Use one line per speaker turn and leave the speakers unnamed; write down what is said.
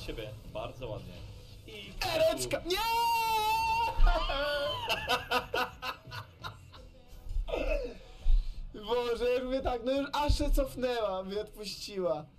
siebie. Bardzo ładnie. I...
Ereczka! Nie! Boże, jak mnie tak, no już aż się cofnęła, mnie odpuściła.